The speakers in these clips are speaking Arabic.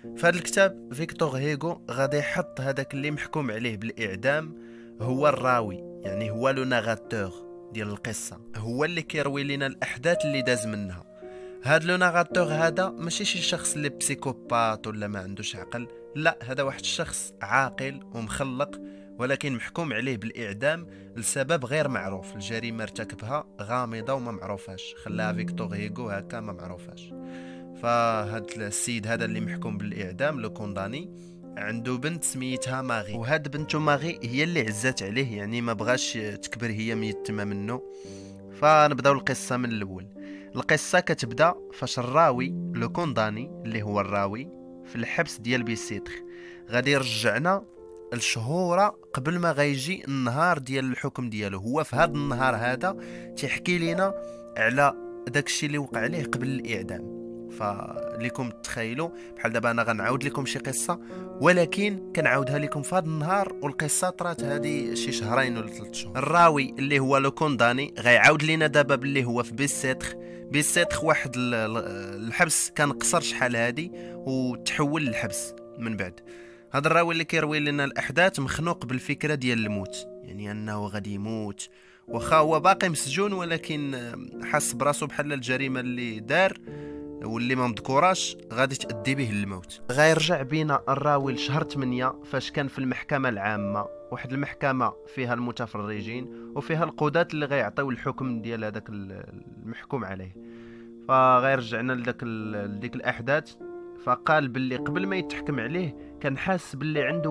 في هذا الكتاب فيكتور هيغو غادي يحط هذاك اللي محكوم عليه بالاعدام هو الراوي، يعني هو لو ناراتور ديال القصه، هو اللي كيروي لنا الاحداث اللي داز منها. هاد لو ناراتور هذا ماشي شي شخص اللي بسيكوبات ولا ما عندوش عقل، لا، هذا واحد الشخص عاقل ومخلق، ولكن محكوم عليه بالاعدام لسبب غير معروف. الجريمه ارتكبها غامضه وما معروفاش، خلاها فيكتور هيغو هكا ما معروفاش. فهاد السيد هذا اللي محكوم بالاعدام لو كونداني عنده بنت سميتها ماغي، وهاد بنته ماغي هي اللي عزات عليه، يعني ما بغاش تكبر هي ميتمه منه. فنبداو القصه من الاول. القصه كتبدا فاش الراوي لو كونداني اللي هو الراوي في الحبس ديال بيسيتر غادي يرجعنا الشهورة قبل ما غيجي النهار ديال الحكم ديالو. هو في هذا النهار هذا تيحكي لنا على داكشي اللي وقع عليه قبل الاعدام. فليكم تخيلوا بحال دابا انا غنعاود لكم شي قصه، ولكن كنعاودها لكم في هذا النهار والقصه طرات هذه شي شهرين ولا 3 شهور. الراوي اللي هو لو كونداني غيعاود لنا دابا باللي هو في بيسيتخ واحد الحبس كان قصر شحال هادي وتحول للحبس من بعد. هذا الراوي اللي كيروي لنا الاحداث مخنوق بالفكره ديال الموت، يعني انه غادي يموت واخا هو باقي مسجون، ولكن حس براسو بحال الجريمه اللي دار واللي ما مذكوراش غادي تأدي به للموت. غيرجع بينا الراوي لشهر 8 فاش كان في المحكمة العامة، واحد المحكمة فيها المتفرجين وفيها القضاة اللي غيعطيو الحكم ديال هذاك المحكوم عليه. فغيرجعنا لديك الأحداث. فقال باللي قبل ما يتحكم عليه كان حاس باللي عنده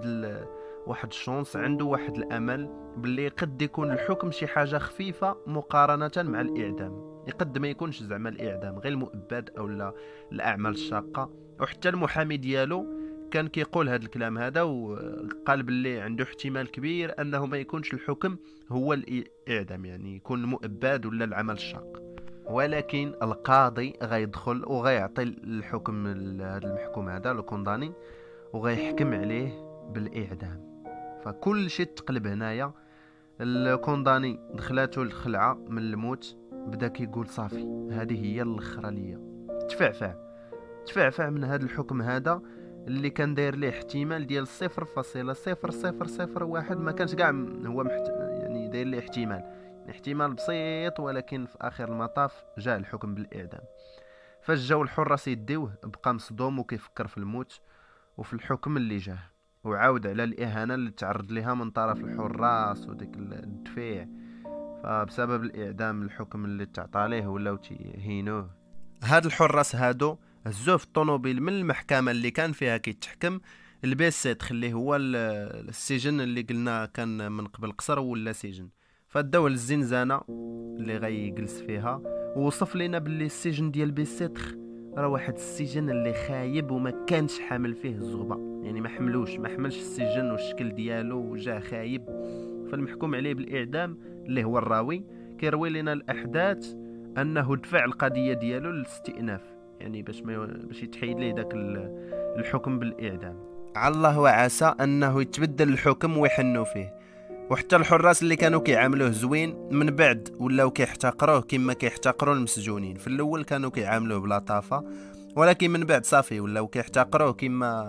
واحد الشونس، عنده واحد الأمل باللي قد يكون الحكم شي حاجة خفيفة مقارنة مع الإعدام. يقد ما يكونش زعما الاعدام، غير المؤبد او لا الاعمال الشاقه. وحتى المحامي ديالو كان كيقول هذا الكلام هذا، وقال باللي عنده احتمال كبير انه ما يكونش الحكم هو الاعدام، يعني يكون المؤبد ولا العمل الشاق. ولكن القاضي غيدخل وغيعطي الحكم لهذا المحكوم هذا لو كونداني وغيحكم عليه بالاعدام. فكل شيء تقلب هنايا. الكونداني دخلاتو الخلعه من الموت، بدا كيقول صافي هذه هي الاخرى ليا. تفعفع من هذا الحكم هذا اللي كان داير ليه احتمال ديال 0.0001، ما كانش كاع هو يعني داير ليه احتمال بسيط، ولكن في اخر المطاف جاء الحكم بالاعدام. فاش جاو الحراس يديوه بقى مصدوم وكيفكر في الموت وفي الحكم اللي جاه، وعاود على الاهانه اللي تعرض لها من طرف الحراس وديك الدفيع. فبسبب الاعدام الحكم اللي تعطى ليه ولاو تيهينوه. هاد الحراس هادو هزوه في الطوموبيل من المحكمه اللي كان فيها كيتحكم البيسيت، اللي هو السجن اللي قلنا كان من قبل قصر ولا سجن. فداوه للزنزانه اللي غيجلس فيها، ووصف لنا باللي السجن ديال بيسيتخ راه واحد السجن اللي خايب وما كانش حامل فيه الزغبه، يعني ما حملش السجن والشكل ديالو وجا خايب. فالمحكوم عليه بالاعدام اللي هو الراوي كيروي لنا الاحداث انه دفع القضيه ديالو للاستئناف، يعني باش يتحيد ليه داك الحكم بالاعدام. على الله وعسى انه يتبدل الحكم ويحنوا فيه. وحتى الحراس اللي كانوا كيعاملوه زوين من بعد ولاو كيحتقروه كما كيحتقروا المسجونين. في الاول كانوا كيعاملوه بلطافه، ولكن من بعد صافي ولاو كيحتقروه كما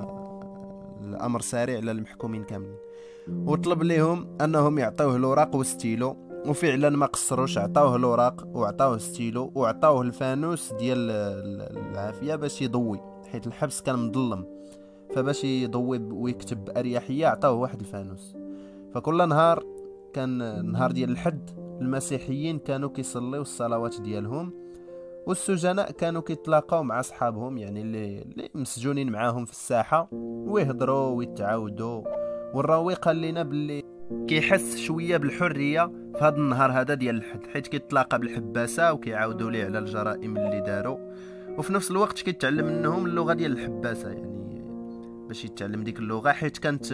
الامر سارع على المحكومين كاملين. وطلب لهم انهم يعطوه الوراق وستيلو، وفعلا ما قصروش، عطاوه الوراق وعطاوه ستيلو وعطاوه الفانوس ديال العافيه باش يضوي، حيت الحبس كان مظلم. فباش يضوي ويكتب باريحيه عطاوه واحد الفانوس. فكل نهار كان نهار ديال الحد المسيحيين كانوا كيصليو الصلوات ديالهم، والسجناء كانوا كيتلاقاو مع اصحابهم، يعني اللي مسجونين معاهم في الساحه، ويهضروا ويتعاودوا. والراوي قال لنا باللي كيحس شويه بالحريه في هذا النهار هذا ديال الحد، حيت كيتلاقى بالحباسه وكيعاودوا ليه على الجرائم اللي داروا، وفي نفس الوقت كيتعلم منهم اللغه ديال الحباسه، يعني باش يتعلم ديك اللغه. حيت كانت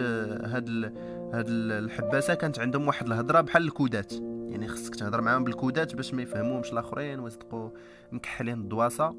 هاد الحباسه كانت عندهم واحد الهضره بحال الكودات، يعني خصك تهضر معاهم بالكودات باش ما يفهموهمش الاخرين ويصدقوا مكحلين الدواسه.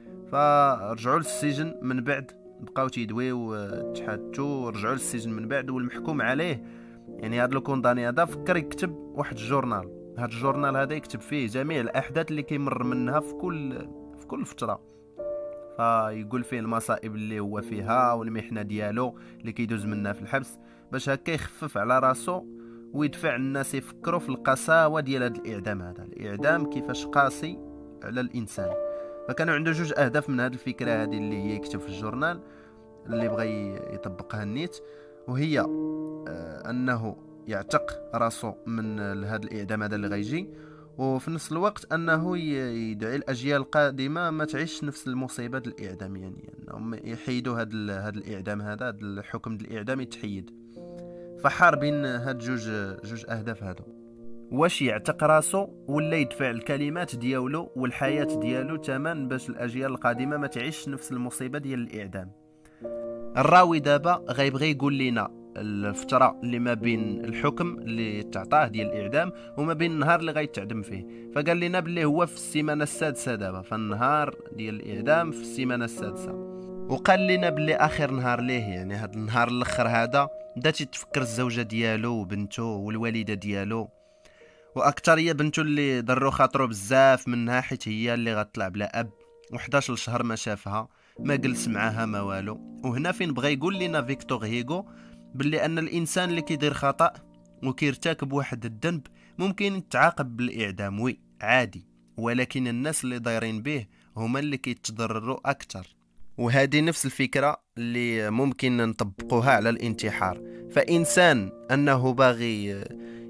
فرجعوا للسجن من بعد، بقاو تيدويو تحاتوا ورجعوا للسجن من بعد. والمحكوم عليه يعني هذا الكونداني هذا فكر يكتب واحد الجورنال. هذا الجورنال هذا يكتب فيه جميع الاحداث اللي كيمر منها في كل فتره. فيقول فيه المصائب اللي هو فيها والمحنه ديالو اللي كيدوز منها في الحبس، باش هكا يخفف على راسو ويدفع الناس يفكروا في القساوه ديال هذا الاعدام. هذا الاعدام كيفاش قاسي على الانسان. فكانوا عنده جوج اهداف من هذه الفكره هذه اللي هي يكتب في الجورنال اللي بغى يطبقها النيت، وهي انه يعتق راسو من هذا الاعدام هذا اللي غيجي، وفي نفس الوقت انه يدعي الاجيال القادمه ما تعيش نفس المصيبه ديال الاعدام، يعني انهم يحيدوا هذا الاعدام، هذا الحكم ديال الاعدام يتحيد. فحار بين هاد جوج اهداف هادو، واش يعتق راسو ولا يدفع الكلمات ديالو والحياه ديالو ثمن باش الاجيال القادمه ما تعيش نفس المصيبه ديال الاعدام. الراوي دابا غيبغي يقول لنا الفتره اللي ما بين الحكم اللي تعطاه ديال الاعدام وما بين النهار اللي غيتعدم فيه. فقال لنا باللي هو في السيمانه السادسه دابا، فالنهار ديال الاعدام في السيمانه السادسه. وقال لنا باللي اخر نهار ليه، يعني هذا النهار الاخر هذا بدا تيتفكر الزوجه ديالو وبنته والوالده ديالو، واكثريه بنته اللي ضرو خاطرو بزاف منها حيت هي اللي غتطلع بلا اب، و11 شهر ما شافها، ما جلس معاها ما والو. وهنا فين بغى يقول لنا فيكتور هيغو باللي ان الانسان اللي كيدير خطا وكيرتكب واحد الذنب ممكن يتعاقب بالاعدام، وي عادي، ولكن الناس اللي دايرين به هما اللي كيتضرروا اكثر. وهذه نفس الفكره اللي ممكن نطبقوها على الانتحار. فانسان انه باغي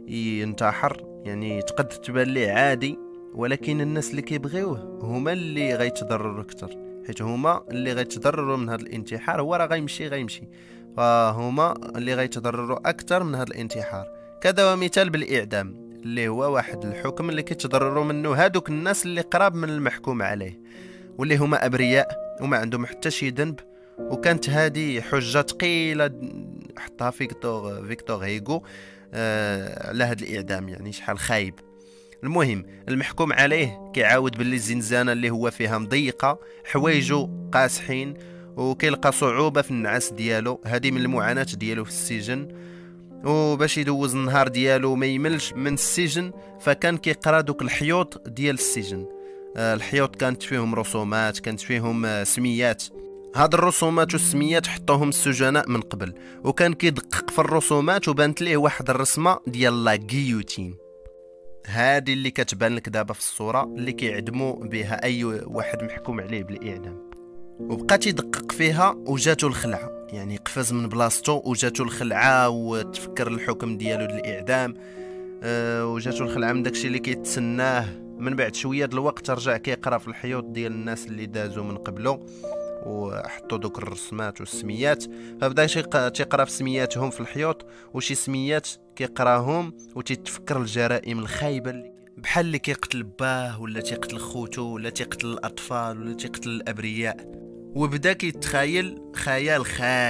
ينتحر يعني تقد تبان ليه عادي، ولكن الناس اللي كيبغيوه هما اللي غيتضرروا اكثر، حيت هما اللي غيتضرروا من هذا الانتحار. هو راه غيمشي فهما اللي غيتضرروا اكثر من هذا الانتحار. كذا ومثال بالاعدام اللي هو واحد الحكم اللي كيتضرروا منه هادوك الناس اللي قراب من المحكوم عليه واللي هما ابرياء وما عندهم حتى شي ذنب. وكانت هذه حجه ثقيله حطها فيكتور هيغو على هذا الاعدام، يعني شحال خايب. المهم المحكوم عليه كيعاود باللي الزنزانه اللي هو فيها مضيقه، حوايجو قاسحين، وكيلقى صعوبه في النعاس ديالو. هذه من المعاناه ديالو في السجن. وباش يدوز النهار ديالو ما يملش من السجن، فكان كيقرا دوك الحيوط ديال السجن. الحيوط كانت فيهم رسومات، كانت فيهم سميات. هاد الرسومات والسميات حطوهم السجناء من قبل، وكان كيدقق في الرسومات وبانت ليه واحد الرسمه ديال لا غيوتين، هادي اللي كتبان لك دابا في الصوره اللي كيعدموا بها اي واحد محكوم عليه بالاعدام. وبقى تيدقق فيها وجاتو الخلعه، يعني قفز من بلاصتو وجاتو الخلعه وتفكر الحكم ديالو الاعدام. وجاتو الخلعه من داكشي اللي كيتسناه. من بعد شويه د الوقت رجع كيقرا في الحيوط ديال الناس اللي دازوا من قبله وحطوا دوك الرسمات والسميات. فبدا تيقرا في سمياتهم في الحيوط، وشي سميات كيقراهم وتيتفكر الجرائم الخايبه بحال اللي كيقتل باه ولا تيقتل خوتو ولا تيقتل الاطفال ولا تيقتل الابرياء. وبدا كيتخيل خيال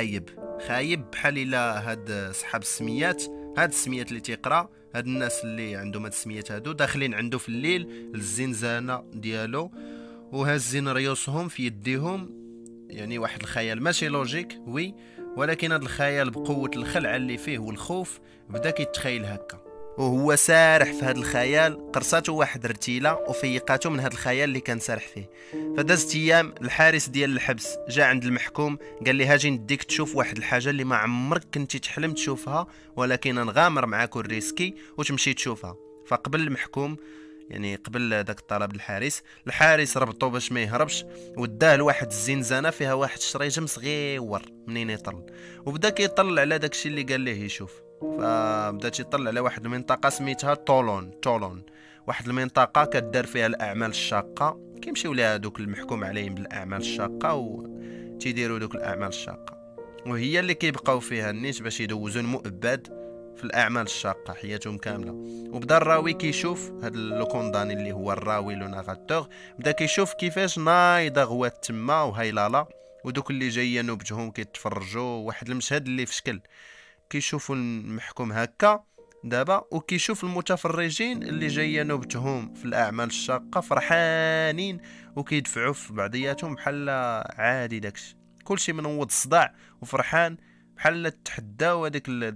خايب بحال الا هاد صحاب السميات، هاد السميات اللي تيقرا، هاد الناس اللي عندهم هاد السميات هادو داخلين عنده في الليل للزنزانه ديالو وهازين ريوسهم في يديهم. يعني واحد الخيال ماشي لوجيك وي، ولكن هذا الخيال بقوة الخلعة اللي فيه والخوف بدا كيتخيل هكا. وهو سارح في هذا الخيال قرصاتو واحد رتيلة وفيقاتو من هذا الخيال اللي كان سارح فيه. فدازت ايام الحارس ديال الحبس جا عند المحكوم قال لي هاجي نديك تشوف واحد الحاجة اللي ما عمرك كنتي تحلم تشوفها، ولكن نغامر معاك الريسكي وتمشي تشوفها. فقبل المحكوم يعني قبل داك الطلب الحارس ربطو باش ما يهربش وداه لواحد الزنزانه فيها واحد الشريجم صغيور منين يطل، وبدا كيطل على داكشي اللي قال ليه يشوف. فبدا تيطل على واحد المنطقه سميتها طولون، واحد المنطقه كدار فيها الاعمال الشاقه، كيمشيو ليها دوك المحكوم عليهم بالاعمال الشاقه وتيديروا دوك الاعمال الشاقه، وهي اللي كيبقاو فيها الناس باش يدوزوا المؤبد في الاعمال الشاقه حياتهم كامله. وبدا الراوي كيشوف هذا لو كونداني اللي هو الراوي لو ناراتور، بدا كيشوف كيفاش نايضه غوات تما وهيلاله، ودوك اللي جايه نوبتهم كيتفرجوا. واحد المشهد اللي في شكل كيشوفوا المحكوم هكا دابا، وكيشوف المتفرجين اللي جايه نوبتهم في الاعمال الشاقه فرحانين وكيدفعوا في بعضياتهم بحال عادي، داكشي كلشي منوض الصداع وفرحان بحال تحداو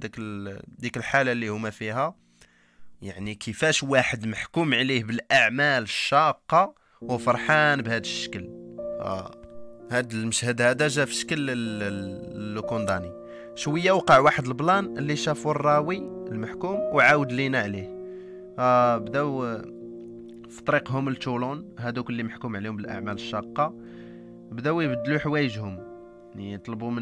ديك الحاله اللي هما فيها. يعني كيفاش واحد محكوم عليه بالاعمال الشاقه وفرحان بهذا الشكل. هاد المشهد هذا جا في شكل لو كونداني. شويه وقع واحد البلان اللي شافو الراوي المحكوم وعاود لينا عليه. بداو في طريقهم لتولون هادوك اللي محكوم عليهم بالاعمال الشاقه، بداو يبدلوا حوايجهم، يعني طلبوا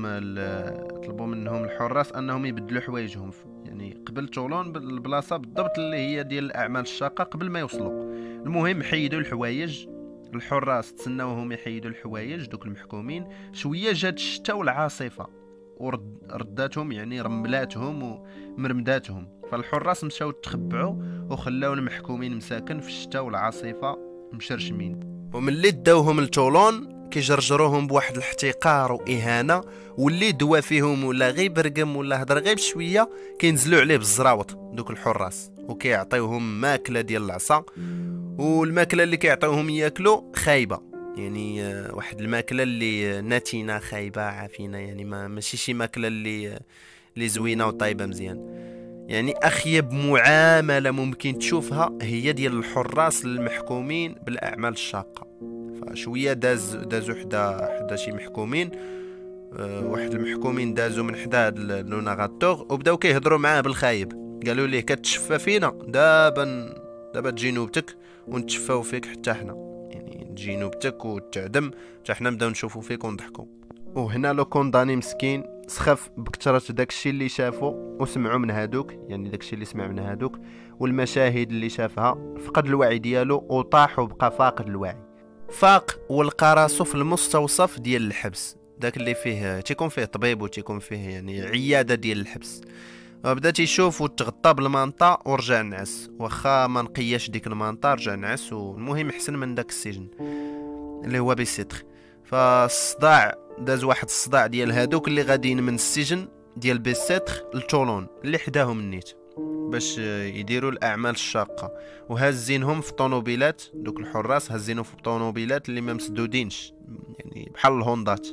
منهم الحراس انهم يبدلوا حوايجهم، يعني قبل تولون بالبلاصه بالضبط اللي هي ديال الاعمال الشاقه قبل ما يوصلوا. المهم حيدوا الحوايج، الحراس تسناوهم يحيدوا الحوايج دوك المحكومين. شويه جات الشتاء والعاصفه ورداتهم، يعني رملاتهم ومرمداتهم، فالحراس مشاو تخبعوا وخلاو المحكومين مساكن في الشتاء والعاصفه مشرشمين. وملي داوهم لتولون كيجرجروهم بواحد الاحتقار واهانه، واللي دوا فيهم ولا غير برقم ولا هضر غير بشويه كينزلوا عليه بالزراوط دوك الحراس، وكيعطيوهم ماكله ديال العصا، والماكله اللي كيعطيوهم ياكلوا خايبه، يعني واحد الماكله اللي ناتينا خايبه عافينه، يعني ماشي شي ماكله اللي زوينه وطيبه مزيان. يعني اخيب معامله ممكن تشوفها هي ديال الحراس المحكومين بالاعمال الشاقه. فشويه دازوا حدا شي محكومين، واحد المحكومين دازوا من حدا هاد لو ناغاتور وبداو كيهضروا معاه بالخايب. قالوا ليه كتشفى فينا، دابا تجي نوبتك ونتشفاو فيك حتى حنا، يعني تجي نوبتك وتعدم حتى حنا نبداو نشوفوا فيك ونضحكوا. وهنا لو كونداني مسكين سخف بكثرة داكشي اللي شافو وسمعوا من هادوك، يعني داكشي اللي سمع من هادوك والمشاهد اللي شافها، فقد الوعي ديالو وطاح وبقى فاقد الوعي. فاق ولقى راسو في المستوصف ديال الحبس، داك اللي فيه تيكون فيه طبيب وتيكون فيه يعني عياده ديال الحبس. بدا تيشوف وتغطى بالمانطا ورجع نعس، واخا ما نقياش ديك المانطا رجع نعس، والمهم احسن من داك السجن اللي هو بيسيتر. فالصداع داز واحد الصداع ديال هادوك اللي غاديين من السجن ديال بيسيتر لتولون اللي حداهم النيت باش يديروا الاعمال الشاقه، وهازينهم في طونوبيلات، دوك الحراس هازينهم في طونوبيلات اللي ما مسدودينش، يعني بحال الهوندات،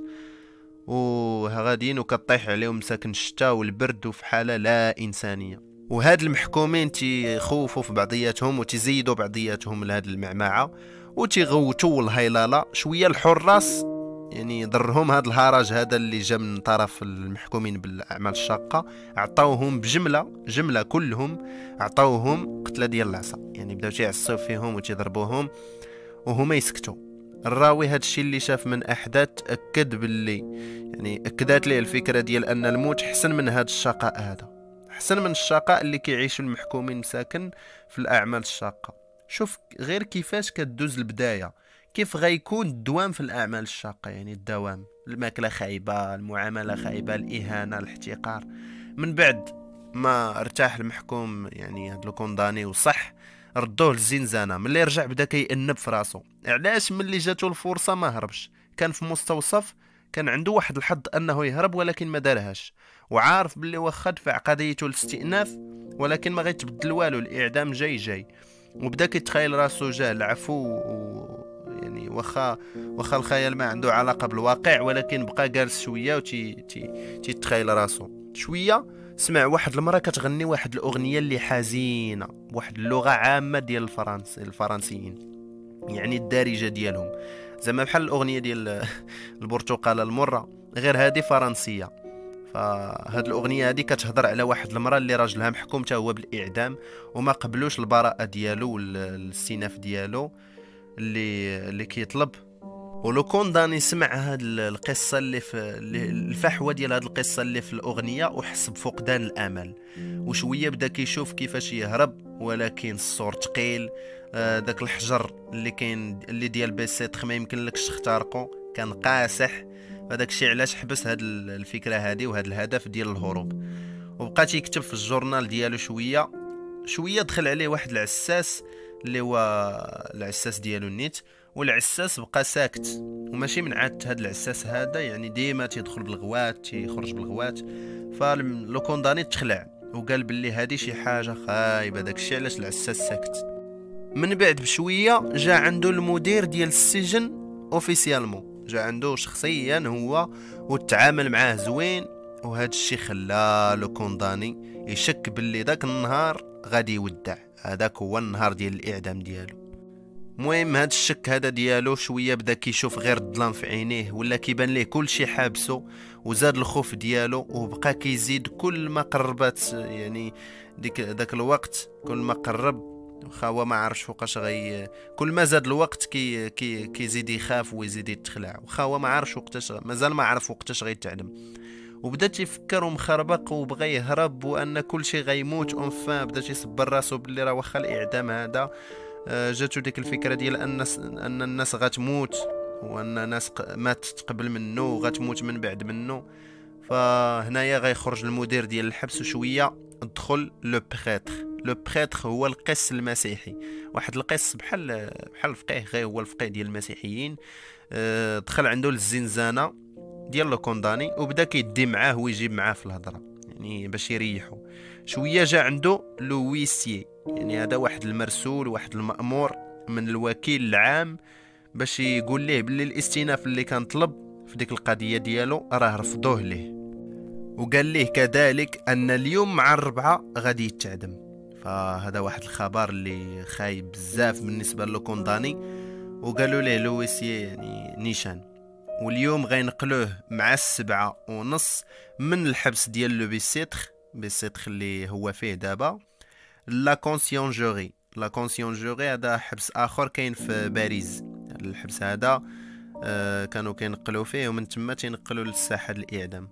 وغاديين وكطيح عليهم مساكن الشتاء والبرد وفي حاله لا انسانيه. وهاد المحكومين تيخوفوا في بعضياتهم وتزيدوا بعضياتهم لهاد المعمعه وتيغوتوا الهيلاله. شويه الحراس يعني ضرهم هاد الهرج هذا اللي جا من طرف المحكومين بالاعمال الشاقه، عطاوهم جمله كلهم عطاوهم قتله ديال العصا، يعني بداو تيعصيو فيهم وتيضربوهم وهما يسكتوا. الراوي هاد الشيء اللي شاف من احداث اكد باللي، يعني اكدت ليه الفكره ديال ان الموت احسن من هاد الشقاء هذا، احسن من الشقاء اللي كيعيشوا المحكومين مساكن في الاعمال الشاقه. شوف غير كيفاش كدوز البدايه، كيف غيكون الدوام في الاعمال الشاقه، يعني الدوام، الماكله خايبه، المعامله خايبه، الاهانه، الاحتقار. من بعد ما ارتاح المحكوم، يعني هاد لو كونداني وصح، ردوه للزنزانه. ملي رجع بدا كيأنب في راسو. علاش؟ ملي جاتو الفرصه ما هربش، كان في مستوصف، كان عنده واحد الحظ انه يهرب ولكن ما دارهاش، وعارف باللي واخا دفع قضيته الاستئناف ولكن ما غيتبدل والو، الاعدام جاي. وبدا كيتخيل راسو جاه العفو يعني واخا الخيال ما عنده علاقه بالواقع، ولكن بقى جالس شويه تيتخيل راسو شويه. سمع واحد المراه كتغني واحد الاغنيه اللي حزينه بواحد اللغه عامه ديال الفرنسيين، يعني الدارجه ديالهم، زعما بحال الاغنيه ديال البرتقاله المره، غير هذه فرنسيه. فهاد الاغنيه هذه كتهضر على واحد المراه اللي راجلها محكوم حتى هو بالاعدام وما قبلوش البراءه ديالو والاستئناف ديالو اللي كيطلب. ولو كونداني سمع هاد القصه اللي في الفحوه ديال هاد القصه اللي في الاغنيه وحس بفقدان الامل، وشويه بدا كيشوف كيفاش يهرب، ولكن الصور ثقيل. داك الحجر اللي كاين اللي ديال بيسيتر ما يمكن لكش تخترقه، كان قاسح. هذاك الشيء علاش حبس هاد الفكره هذه وهاد الهدف ديال الهروب. وبقى تيكتب في الجورنال ديالو شويه دخل عليه واحد العساس اللي هو العساس ديالو النيت، والعساس بقى ساكت، وماشي من عادة هاد العساس هذا، يعني ديما تيدخل بالغوات تيخرج بالغوات. فلو كونداني تخلع وقال باللي هادي شي حاجه خايبه، داكشي علاش العساس ساكت. من بعد بشويه جا عنده المدير ديال السجن اوفيسيالمون، جا عنده شخصيا هو وتعامل معاه زوين، وهذا الشيء خلى لو كونداني يشك باللي داك النهار غادي يودع، هذاك هو النهار ديال الاعدام ديالو. المهم هاد الشك هذا ديالو شويه بدا كيشوف غير الظلام في عينيه، ولا كيبان ليه كلشي حابسه، وزاد الخوف ديالو وبقى كيزيد كل ما قربت يعني داك الوقت. كل ما قرب واخا هو ما عارفش فوقاش كل ما زاد الوقت كيزيد يخاف ويزيد يتخلع، واخا هو ما عارفش وقتاش، مازال ما عارف وقتاش غيتعدم. وبدا تيفكر ومخربق وبغى يهرب وان كل شيء غيموت. اونفان بدا تيصبر راسو باللي راه واخا الاعدام هذا جاتو ديك الفكره ديال ان الناس غتموت، وان ناس ماتت قبل منه وغتموت من بعد منه. فهنايا غيخرج المدير ديال الحبس وشويه دخل لو بريتر. لو بريتر هو القس المسيحي، واحد القس بحال الفقيه، غير هو الفقيه ديال المسيحيين. دخل عنده للزنزانه ديال لو كونداني وبدا كيدي معاه ويجيب معاه في الهضره، يعني باش يريحو شويه. جا عنده لو ويسيي، يعني هذا واحد المرسول، واحد المأمور من الوكيل العام، باش يقول ليه باللي الاستئناف اللي كان طلب في ديك القضيه ديالو راه رفضوه ليه، وقال ليه كذلك ان اليوم مع الربعه غادي يتعدم. فهذا واحد الخبر اللي خايب بزاف بالنسبه لو كونداني. وقالوا ليه لو ويسيي يعني نيشان، واليوم غينقلوه مع 7:30 من الحبس ديال لو بيسيتخ اللي هو فيه دابا لا كونسيونجوري. لا كونسيونجوري هذا حبس اخر كاين في باريس. الحبس هذا كانوا كينقلوا فيه، ومن تما تينقلوا للساحه الاعدام.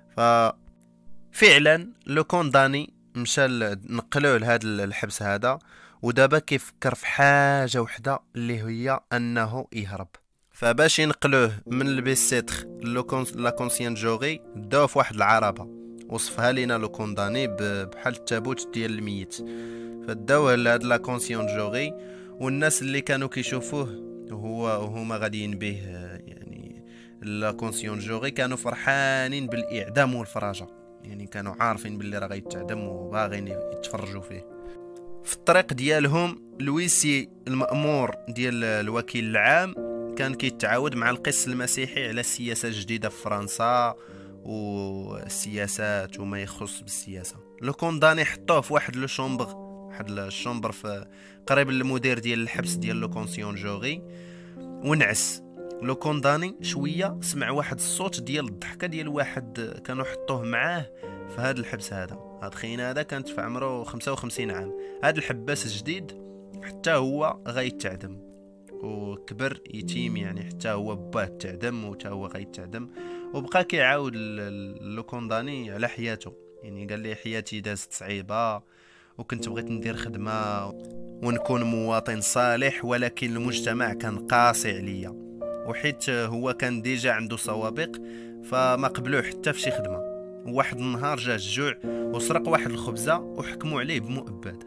ففعلا لو كونداني مشى نقلوه لهذا الحبس هذا، ودابا كيفكر في حاجه وحده اللي هي انه يهرب. فباش ينقلوه من البيسيتر لا كونسيونجوري داو في واحد العربه وصفها لينا لو كونداني بحال التابوت ديال الميت. فداوه لهاد لا كونسيونجوري، والناس اللي كانوا كيشوفوه وهما غاديين به يعني لا كونسيونجوري كانوا فرحانين بالاعدام والفراجه، يعني كانوا عارفين باللي راه غيتعدم وباغيين يتفرجوا فيه. في الطريق ديالهم لويسي المأمور ديال الوكيل العام كان كيتعاود مع القس المسيحي على السياسه الجديده في فرنسا والسياسات وما يخص بالسياسه. لو كونداني حطوه في واحد الشومبر في قريب للمدير ديال الحبس ديال لو كونسيونجوري ونعس. لو كونداني شويه سمع واحد الصوت ديال الضحكه ديال واحد كانوا حطوه معاه في هذا الحبس هذا. هاد خينا هذا كانت في عمره 55 عام. هذا الحباس الجديد حتى هو غيتعدم وكبر يتيم، يعني حتى هو باه تعدم وحتى هو غيتعدم. وبقى كيعاود لو كونداني على حياته، يعني قال لي حياتي دازت صعيبه وكنت بغيت ندير خدمه ونكون مواطن صالح، ولكن المجتمع كان قاسي عليا، وحيت هو كان ديجا عنده سوابق فما قبلوه حتى في شي خدمه. واحد النهار جاه الجوع وسرق واحد الخبزه وحكموا عليه بمؤبد.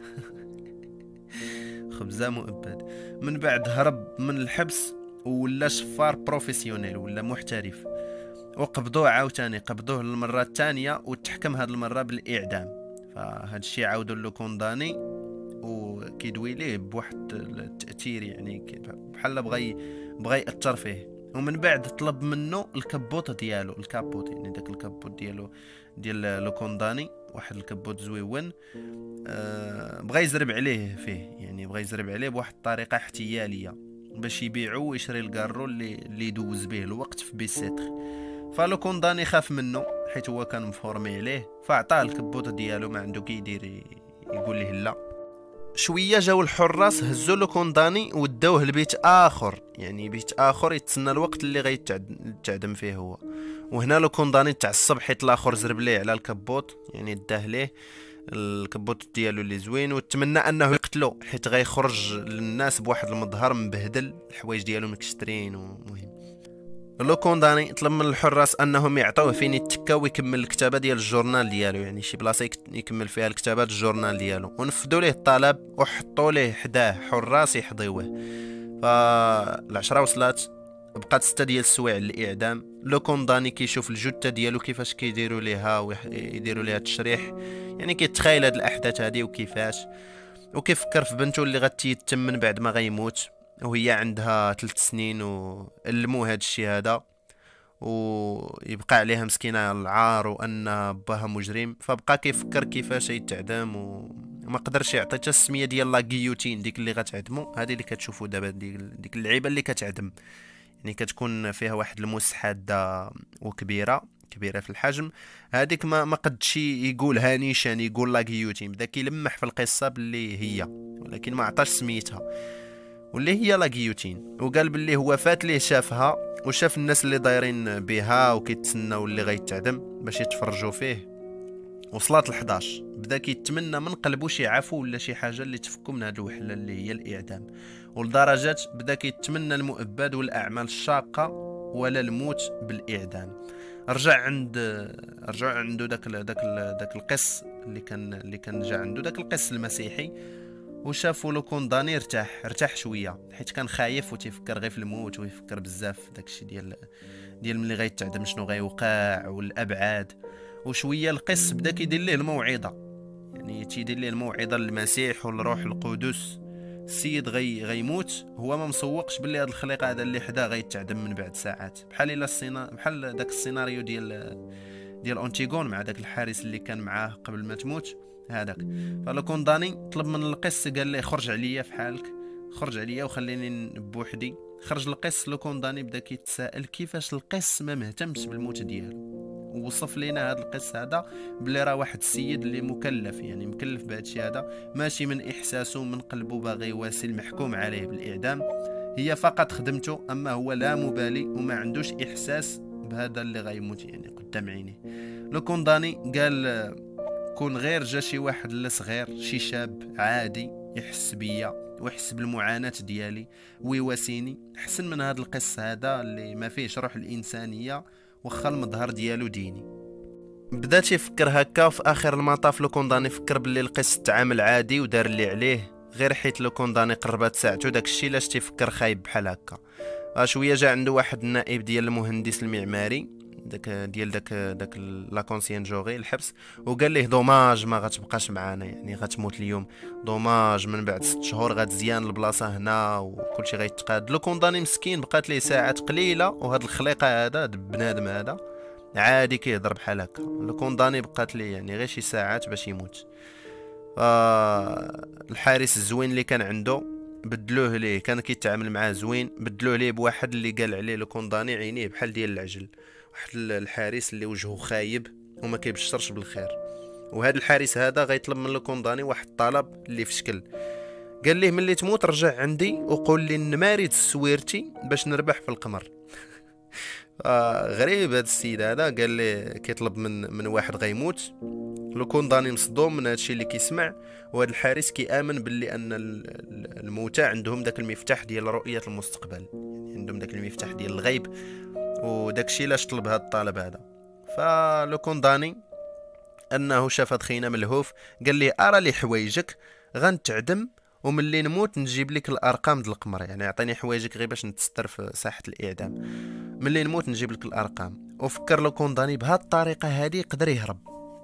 خبزه مؤبد. من بعد هرب من الحبس ولا شفار بروفيسيونيل ولا محترف، وقبضوه عاوتاني، قبضوه للمره الثانيه وتحكم هاد المره بالاعدام. فهاد الشيء عاودوا له كونداني وكيدوي ليه بواحد التاثير، يعني بحال بغى ياثر فيه. ومن بعد طلب منه الكبوت ديالو، الكابوت يعني داك الكابوت ديالو ديال لو كونداني، واحد الكبوت زويون. بغى يزرب عليه فيه، يعني بغى يزرب عليه بواحد الطريقه احتياليه باش يبيعو ويشري الكارو اللي يدوز به الوقت في بيسيتر. فلو كونداني خاف منه حيت هو كان مفورمي عليه، فعطاه الكبوت ديالو، ما عنده كيدير يقول ليه لا. شويه جاو الحراس هزوا له كونداني وداوه لبيت اخر، يعني بيت اخر يتسنى الوقت اللي غيتعدم فيه هو. وهنا لو كونداني تعصب حيت الاخر زرب ليه على الكبوت، يعني داه ليه الكبوت ديالو اللي زوين، وتمنى انه يقتلو حيت غيخرج للناس بواحد المظهر مبهدل، الحوايج ديالو مكشترين. ومهم لو كونداني طلب من الحراس انهم يعطوه فين يتكا ويكمل الكتابه ديال الجورنال ديالو، يعني شي بلاصه يكمل فيها الكتابات الجورنال ديالو. ونفذوا ليه الطلب وحطوا ليه حداه حراس يحضيوه. فالعشرة وصلات، بقات 6 ديال السوايع للاعدام. لو كونداني كيشوف الجثه ديالو كيفاش كيديروا ليها ويديروا ليها التشريح، يعني كيتخيل هاد الاحداث هادي وكيفاش، وكيفكر في بنته اللي غتيتم من بعد ما غيموت وهي عندها 3 سنين، وألمو هاد الشي هذا ويبقى عليها مسكينة العار وأن باها مجرم. فبقى كيفكر كيفاش يتعدم ما قدرش يعطي حتى السميه ديال لا غيوتين ديك اللي غتعدموا، هذه اللي كتشوفوا دابا ديك اللعيبه اللي كتعدم، يعني كتكون فيها واحد الموس حاده كبيره في الحجم. هذيك ما قدش يقولها نيشان، يقول لا غيوتين، بدا كيلمح في القصه باللي هي، ولكن ما عطاش سميتها، واللي هي لا غيوتين. وقال باللي هو فات ليه شافها وشاف الناس اللي دايرين بها وكيتسناو اللي غيتعدم باش يتفرجوا فيه. وصلات ل11 بدا كيتمنى من قلبو شي عفو ولا شي حاجه اللي تفكو من هاد الوحله اللي هي الاعدام، ولدرجات بدا كيتمنى المؤبد والاعمال الشاقه ولا الموت بالاعدام. رجع عنده داك القس اللي كان جا عنده داك القس المسيحي، وشافو لو كونداني ارتاح شويه، حيت كان خايف وتيفكر غير في الموت ويفكر بزاف داكشي ديال ملي غيتعدم شنو غيوقع والابعاد. وشويه القس بدا كيدير ليه الموعظه، يعني تيدير ليه الموعظه للمسيح والروح القدس. السيد غيموت، هو ما مسوقش باللي هاد الخليقه هذا اللي حدا غيتعدم من بعد ساعات، بحال داك السيناريو ديال اونتيغون مع داك الحارس اللي كان معاه قبل ما تموت هذاك. فلو كونداني طلب من القس، قال ليه خرج عليا في حالك، خرج عليا وخليني بوحدي. خرج القس، لو كونداني بدا كيتساءل كيفاش القس ما مهتمش بالموت ديالو. ووصف لينا هذا القس هذا بلي راه واحد السيد اللي مكلف، يعني مكلف بهذا الشيء هذا، ماشي من احساسه من قلبه باغي يواسي المحكوم عليه بالاعدام، هي فقط خدمته، اما هو لا مبالي وما عندوش احساس بهذا اللي غيموت يعني قدام عينيه. لو كونداني قال كون غير جا شي واحد اللي صغير، شي شاب عادي يحس بيا ويحس بالمعاناة ديالي ويواسيني، حسن من هذا القس هذا اللي ما فيهش روح الإنسانية واخا المظهر ديالو ديني. بدا تيفكر هكا، وفي اخر المطاف لو كونداني فكر باللي القس تعامل عادي ودار اللي عليه، غير حيت لو كونداني قربات ساعته داكشي لاش تيفكر خايب بحال هكا. شويه جا عنده واحد النائب ديال المهندس المعماري داك لا كونسينجوري الحبس، وقال ليه دوماج ما غتبقاش معانا، يعني غتموت اليوم، دوماج من بعد 6 شهور غتزيان البلاصه هنا وكلشي غيتقاد. لو كونداني مسكين بقات ليه ساعات قليله، وهاد الخليقه هذا بنادم هذا عادي كيهضر بحال هكا. لو كونداني بقات ليه يعني غير شي ساعات باش يموت. الحارس الزوين اللي كان عنده بدلوه ليه، كان كيتعامل معاه زوين، بدلوه ليه بواحد اللي قال عليه لو كونداني عينيه بحال ديال العجل، واحد الحارس اللي وجهه خايب وما كيبشرش بالخير. وهذا الحارس هذا غيطلب من لو كونداني واحد الطلب اللي في شكل، قال ليه ملي تموت رجع عندي وقول لي نماري تسويرتي باش نربح في القمر. غريب هذا السيد هذا، قال لي كيطلب من واحد غيموت. لو كونداني مصدوم من هادشي اللي كيسمع، وهذا الحارس كيامن باللي ان الموتى عندهم داك المفتاح ديال رؤيه المستقبل، يعني عندهم داك المفتاح ديال الغيب، وداكشي لاش طلب هذا الطلب هذا. فلو كونداني انه شاف هاد خينا ملهوف، قال لي ارى لي حوايجك غنتعدم، وملي نموت نجيب لك الارقام ديال القمر، يعني عطيني حوايجك غير باش نتستر في ساحه الاعدام، ملي نموت نجيب لك الارقام. وفكر لو كونداني بهاد الطريقه هذه يقدر يهرب.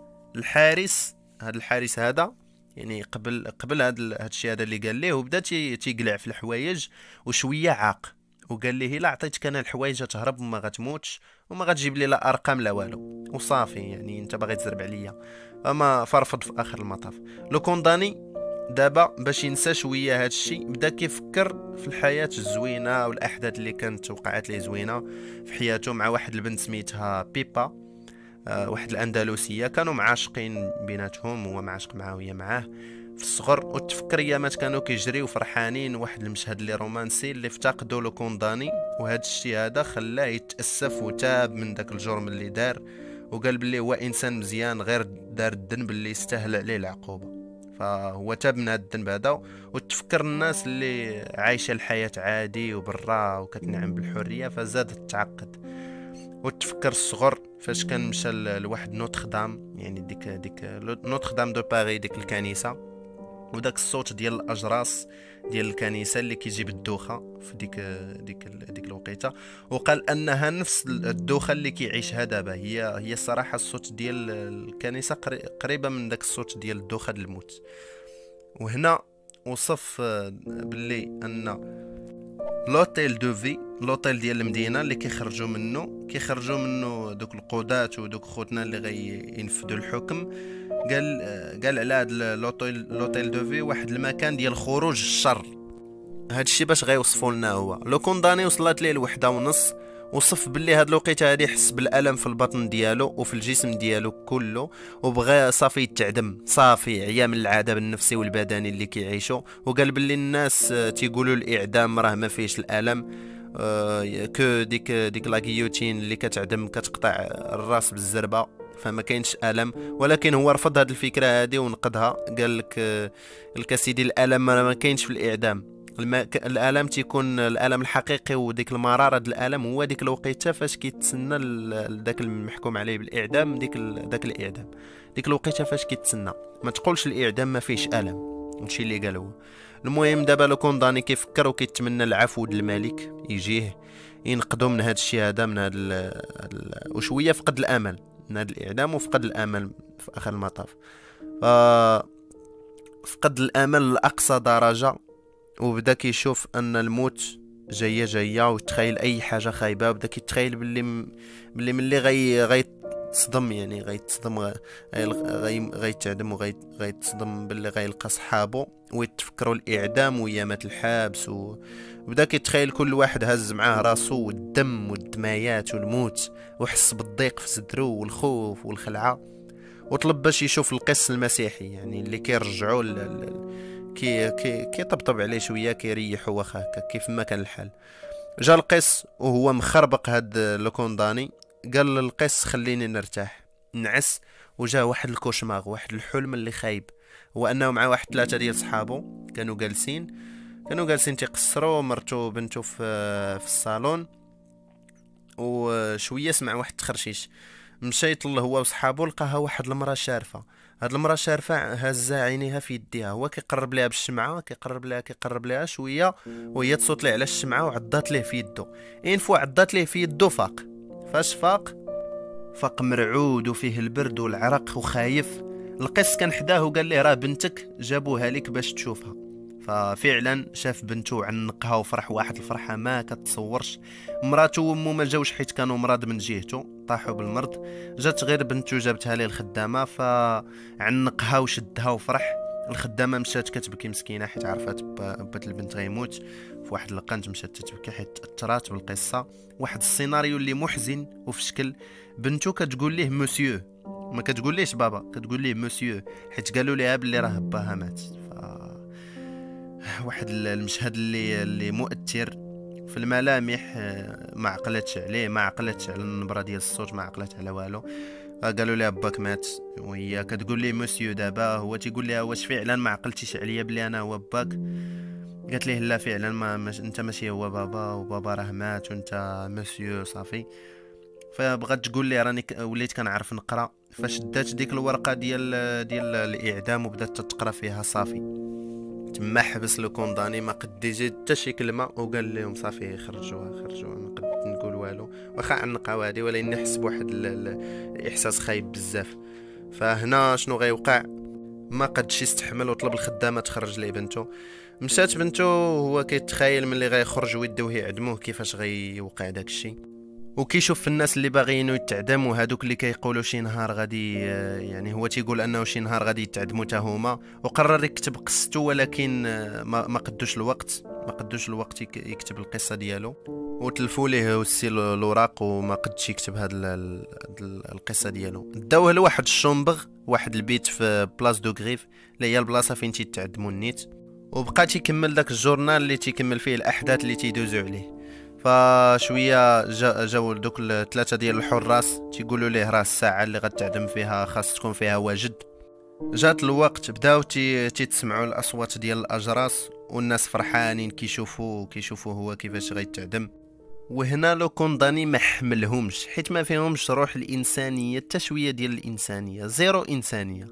الحارس هذا يعني قبل هاد الشيء هذا اللي قال ليه، وبدا تيقلع في الحوايج وشويه عاق، وقال ليه الا عطيتك انا الحوايج تهرب وما غتموتش وما غتجيب لي لا ارقام لا والو، وصافي يعني انت باغي تزرب عليا. اما فرفض في اخر المطاف. لو كونداني دابا باش ينسى شويه هاد الشيء بدا كيفكر في الحياه الزوينه والاحداث اللي كانت وقعت ليه زوينه في حياته مع واحد البنت سميتها بيبا، واحد الاندلسيه، كانوا معاشقين بيناتهم، هو معاشق معاه وهي معاه في الصغر. وتفكر ايامات كانوا كيجريو فرحانين، واحد المشهد اللي رومانسي اللي افتقدوا لو كونداني، وهذا الشيء هذا خلاه يتاسف وتاب من داك الجرم اللي دار، وقال باللي هو انسان مزيان غير دار الذنب اللي يستاهل عليه العقوبه. فهو تاب من هذا الذنب هذا، وتفكر الناس اللي عايشه الحياه عادي وبرا وكتنعم بالحريه، فزادت تعقد. وتفكر الصغر فاش كان مشى لواحد نوتردام، يعني ديك نوتردام دو باري، ديك الكنيسه، وداك الصوت ديال الاجراس ديال الكنيسه اللي كيجيب الدوخه في ديك الوقيته، وقال انها نفس الدوخه اللي كيعيشها دابا، هي الصراحه الصوت ديال الكنيسه قريبه من داك الصوت ديال الدوخه ديال الموت. وهنا وصف باللي ان لوتيل دو في، لوتيل ديال المدينه اللي كيخرجوا منه دوك القضاة ودوك خوتنا اللي غينفذوا الحكم، قال على هاد لوتيل دو في واحد المكان ديال خروج الشر. هادشي باش غيوصفوا لنا هو لو كونداني وصلت ليه الوحدة ونص، وصف باللي هاد الوقيته هادي حس بالالم في البطن ديالو وفي الجسم ديالو كله، وبغى صافي يتعدم، صافي عيا من العذاب النفسي والبدني اللي كيعيشو. وقال باللي الناس تيقولوا الاعدام راه ما فيهش الالم، كو ديك لا غيوتين اللي كتعدم كتقطع الراس بالزربه، فما كاينش الم. ولكن هو رفض هذه الفكره هذه ونقدها، قال لك الكسيدي الالم ما كاينش في الاعدام. الالم تيكون الالم الحقيقي وديك المراره د الالم هو ديك الوقيته فاش كيتسنى داك المحكوم عليه بالاعدام، داك الاعدام ديك الوقيته فاش كيتسنى. ما تقولش الاعدام ما فيهش الم، هادشي اللي قال هو. المهم دابا لو كونداني كيفكر وكيتمنى العفو د الملك يجيه ينقذو من هذا الشيء هذا، من هذا وشويه فقد الامل من هذا الاعدام، وفقد الامل في اخر المطاف. فقد الامل لاقصى درجه، وبدا كيشوف ان الموت جايه ويتخيل اي حاجه خايبه، وبدا كيتخيل باللي ملي غيتصدم، يعني غيتصدم، غيتعدم وغيتصدم باللي غيلقى صحابو ويتفكروا الاعدام وايامات الحبس. وبدا كيتخيل كل واحد هز معاه راسو والدم والدمايات والموت، وحس بالضيق في صدرو والخوف والخلعه، وطلب باش يشوف القس المسيحي، يعني اللي كيرجعوا كيطبطب عليه شويه، كيريحو واخا هكا كيف ما كان الحال. جا القس وهو مخربق هاد لو كونداني، قال للقس خليني نرتاح نعس. وجا واحد الكوشماغ، واحد الحلم اللي خايب، هو انه مع واحد 3 ديال صحابو كانوا جالسين تيقصروا مرتو وبنتو في الصالون، وشويه سمع واحد التخرشيش، مشى يطل هو وصحابو، لقاها واحد المراه شارفه. هاد المراه شارفه هازه عينيها في يديها، هو كيقرب ليها بالشمعه، كيقرب ليها شويه، وهي تصوت ليه على الشمعه وعضات ليه في يدو. فوا عضات ليه في يدو فاق. فاش فاق مرعود وفيه البرد والعرق وخايف. القس كان حداه وقال ليه راه بنتك جابوها لك باش تشوفها. ففعلا شاف بنته عنقها وفرح واحد الفرحه ما كتصورش. مراته وامه ما جاوش حيت كانوا مرض من جهته، طاحوا بالمرض. جات غير بنته جابتها ليه الخدامه، فعنقها وشدها وفرح. الخدامه مشات كتبكي مسكينه حيت عرفات بات البنت غيموت في واحد القنت، مشات تتبكي حيت تاثرات بالقصه. واحد السيناريو اللي محزن وفي شكل بنته كتقول ليه مسيو، ما كتقول ليش بابا، كتقول ليه مسيو حيت قالوا ليها بلي راه باها مات. واحد المشهد اللي مؤثر في الملامح، ما عقلتش عليه، ما عقلتش على النبره ديال الصوت، ما عقلت على والو. قالوا لها باك مات، وهي كتقول ليه مسيو. دابا هو تيقول لها واش فعلا ما عقلتيش عليا بلي انا هو باك؟ قالت ليه لا فعلا ما انت ماشي هو بابا، وبابا راه مات وانت مسيو صافي. فبغات تقول لي راني وليت كنعرف نقرا، فشدات ديك الورقه ديال الاعدام وبدات تقرا فيها. صافي تما حبس لو كونداني، ما قد يجي حتى شي كلمه، وقال لهم صافي خرجوها ما قد نقول والو، واخا عنقها هادي، ولكن نحس بواحد الاحساس خايب بزاف. فهنا شنو غيوقع؟ ما قدش يستحمل وطلب الخدامه تخرج ليه بنته. مشات بنته هو كيتخيل ملي غيخرج ويدوه يعدموه كيفاش غيوقع داك الشيء، وكيشوف في الناس اللي باغيينو يتعدموا، هادوك اللي كيقولوا شي نهار غادي، يعني هو تيقول انه شي نهار غادي يتعدموا حتى هما. وقرر يكتب قصته، ولكن ما قدوش الوقت يكتب القصه ديالو، وتلفوا ليه السي الوراق وما قدش يكتب هاد القصه ديالو. داوه لواحد الشومبغ، واحد البيت في بلاص دو غريف اللي هي البلاصه فين تيتعدموا النيت، وبقى تيكمل داك الجورنال اللي تيكمل فيه الاحداث اللي تيدوزوا عليه. فشويه جاو دوك 3 ديال الحراس تيقولوا ليه راه الساعه اللي غتعدم فيها خاص تكون فيها واجد. جات الوقت، بداو تسمعوا الاصوات ديال الاجراس، والناس فرحانين كيشوفوا هو كيفاش غيتعدم. وهنا لو كونداني ما حملهمش، حيت ما فيهمش روح الانسانيه، حتى شويه ديال الانسانيه، زيرو انسانيه.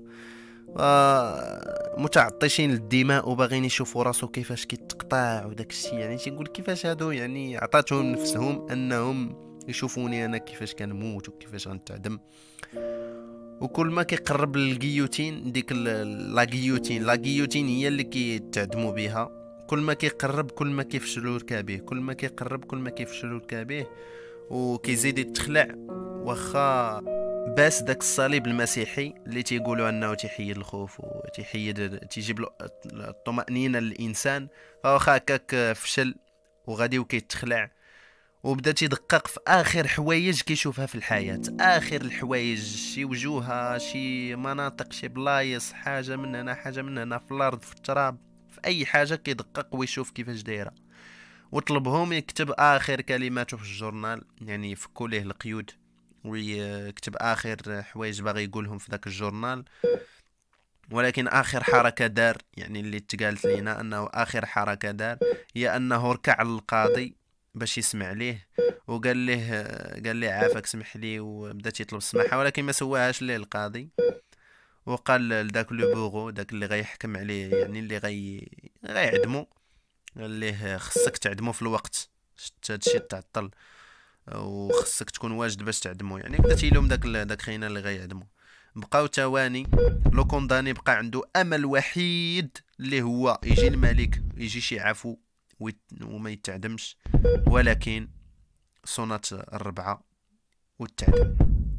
متعطشين للدماء وباغيين يشوفوا راسو كيفاش كيتقطع وداك الشيء، يعني تيقول كيفاش هادو يعني عطاتهم نفسهم انهم يشوفوني انا كيفاش كنموت وكيفاش غنتعدم. وكل ما كيقرب للغيوتين، ديك لا غيوتين هي اللي كيتعدموا بها، كل ما كيقرب كل ما كيفشلوا ركابيه، كل ما كيقرب كل ما كيفشلوا ركابيه، وكيزيد يتخلع. واخا لباس داك الصليب المسيحي اللي تيقولوا انه تيحيد الخوف تيجيب الطمأنينة للانسان. فواخا هكاك فشل وغادي وكيتخلع، وبدا تيدقق في اخر حوايج كيشوفها في الحياة، اخر الحوايج، شي وجوهها، شي مناطق، شي بلايص، حاجة من هنا حاجة من هنا، في الارض، في التراب، في اي حاجة كيدقق ويشوف كيفاش دايرة، وطلبهم يكتب اخر كلماته في الجورنال، يعني يفكوا ليه القيود ويكتب اخر حوايج باغي يقولهم في ذاك الجورنال. ولكن اخر حركة دار، يعني اللي تقالت لينا انه اخر حركة دار، هي انه ركع للقاضي باش يسمع ليه، وقال ليه قال ليه عافاك سمح لي، وبدا يطلب السماحة، ولكن ما سواهاش ليه القاضي. وقال لذاك لو بوغو، داك اللي غيحكم عليه، يعني اللي غيعدمو، قال ليه خصك تعدمو في الوقت، شت هادشي تعطل وخصك تكون واجد باش تعدمو. يعني بدا تيلوم داك خينا اللي غيعدمو. بقاو تواني، لو كونداني بقى عنده امل وحيد اللي هو يجي الملك، يجي شي عفو وما يتعدمش، ولكن صونات الربعة والتعدم.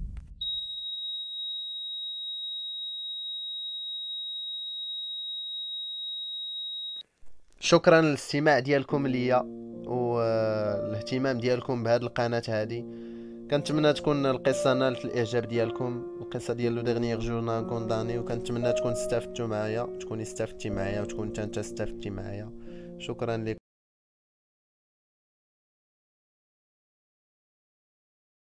شكرا للاستماع ديالكم ليا والاهتمام ديالكم بهذه القناة هذه. كنتمنى تكون القصة نالت الاعجاب ديالكم، القصة ديال لو ديرنيير جورنال كونداني، وكنتمنى تكون استفدتوا معايا، تكوني استفدتي معايا، وتكون انت استفدتي معايا. شكرا لكم.